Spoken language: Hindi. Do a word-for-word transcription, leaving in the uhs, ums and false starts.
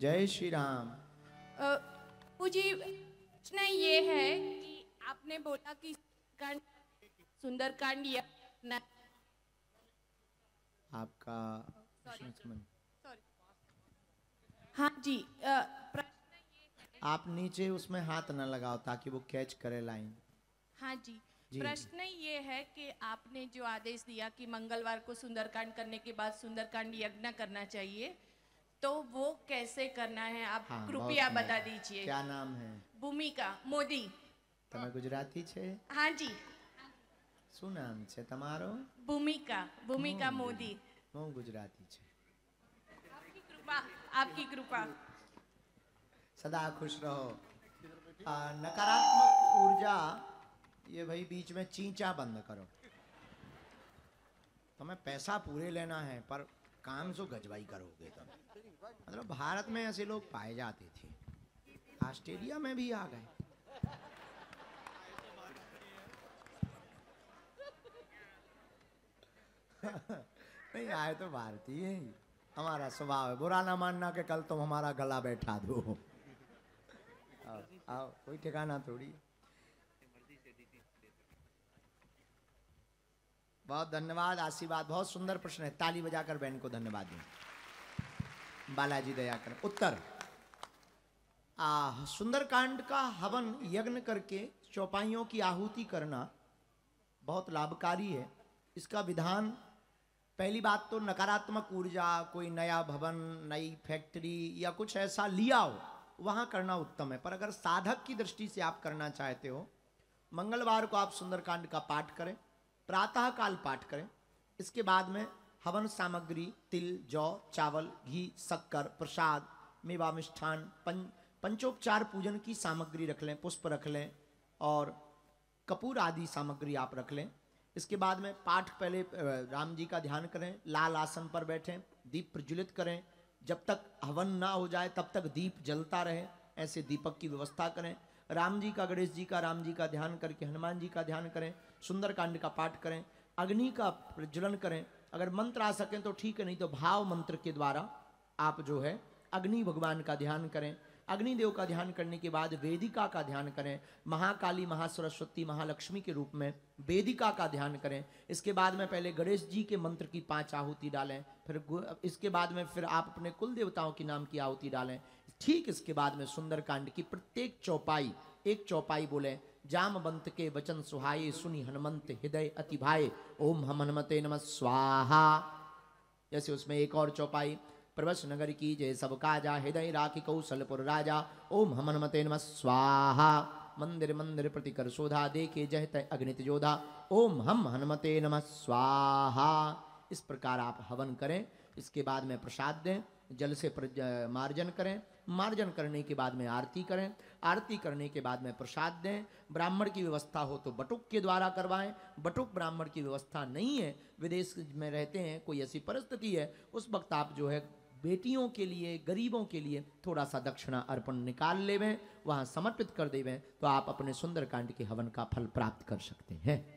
जय श्री राम। मुझे प्रश्न ये है कि आपने बोला कि सुंदरकांड या न... आपका सॉरी हाँ जी, प्रश्न ये आप नीचे उसमें हाथ न लगाओ ताकि वो कैच करे लाइन। हाँ जी, जी। प्रश्न ये है कि आपने जो आदेश दिया कि मंगलवार को सुंदरकांड करने के बाद सुंदरकांड यज्ञ करना चाहिए, तो वो कैसे करना है आप हाँ, कृपया बता दीजिए। क्या नाम है? भूमिका मोदी। તમે ગુજરાતી છે? हाँ जी। શું નામ છે તમારો? भूमिका भूमिका मोदी। હું ગુજરાતી છે। आपकी कृपा, आपकी कृपा। सदा खुश रहो। आ, नकारात्मक ऊर्जा, ये भाई बीच में चींचा बंद करो। तुम्हें पैसा पूरे लेना है पर काम सो गजवाई करोगे तुम। मतलब भारत में ऐसे लोग पाए जाते थे, ऑस्ट्रेलिया में भी आ गए। नहीं आए तो भारतीय ही, हमारा स्वभाव है बुरा ना मानना कि कल तुम हमारा गला बैठा दो। आओ, आओ, कोई ठिकाना थोड़ी। बहुत धन्यवाद, आशीर्वाद। बहुत सुंदर प्रश्न है, ताली बजाकर बहन को धन्यवाद दें। बालाजी दया कर। उत्तर, आ, सुंदरकांड का हवन यज्ञ करके चौपाइयों की आहुति करना बहुत लाभकारी है। इसका विधान, पहली बात तो नकारात्मक ऊर्जा, कोई नया भवन, नई फैक्ट्री या कुछ ऐसा लिया हो वहां करना उत्तम है। पर अगर साधक की दृष्टि से आप करना चाहते हो, मंगलवार को आप सुंदरकांड का पाठ करें, प्रातः काल पाठ करें। इसके बाद में हवन सामग्री तिल, जौ, चावल, घी, शक्कर, प्रसाद, मेवा, मिष्ठान, पं, पंचोपचार पूजन की सामग्री रख लें, पुष्प रख लें और कपूर आदि सामग्री आप रख लें। इसके बाद में पाठ, पहले राम जी का ध्यान करें, लाल आसन पर बैठें, दीप प्रज्वलित करें। जब तक हवन ना हो जाए तब तक दीप जलता रहे, ऐसे दीपक की व्यवस्था करें। राम जी का, गणेश जी का, राम जी का ध्यान करके हनुमान जी का ध्यान करें। सुंदरकांड का पाठ करें, अग्नि का प्रज्वलन करें। अगर मंत्र आ सकें तो ठीक है, नहीं तो भाव मंत्र के द्वारा आप जो है अग्नि भगवान का ध्यान करें। अग्निदेव का ध्यान करने के बाद वेदिका का ध्यान करें। महाकाली, महासरस्वती, महालक्ष्मी के रूप में वेदिका का ध्यान करें। इसके बाद में पहले गणेश जी के मंत्र की पांच आहुति डालें, फिर इसके बाद में फिर आप अपने कुल देवताओं के नाम की आहुति डालें। ठीक इसके बाद में सुंदरकांड की प्रत्येक चौपाई, एक चौपाई बोले, जामवंत के वचन सुहाये, सुनी हनुमंत हृदय अति भाए, ओम हम हनुमते नमः स्वाहा। जैसे उसमें एक और चौपाई, प्रवश नगर की जय सब काजा, हृदय राखी कौशलपुर राजा, ओम हम हनुमते नमः स्वाहा। मंदिर मंदिर प्रति कर शोधा, देखे जहत अग्नित जोधा, ओम हम हनुमते नमः स्वाहा। इस प्रकार आप हवन करें। इसके बाद में प्रसाद दें, जल से मार्जन करें। मार्जन करने के बाद में आरती करें। आरती करने के बाद में प्रसाद दें। ब्राह्मण की व्यवस्था हो तो बटुक के द्वारा करवाएं। बटुक ब्राह्मण की व्यवस्था नहीं है, विदेश में रहते हैं, कोई ऐसी परिस्थिति है, उस वक्त आप जो है बेटियों के लिए, गरीबों के लिए थोड़ा सा दक्षिणा अर्पण निकाल लेवें, वहाँ समर्पित कर देवें, तो आप अपने सुंदरकांड के हवन का फल प्राप्त कर सकते हैं।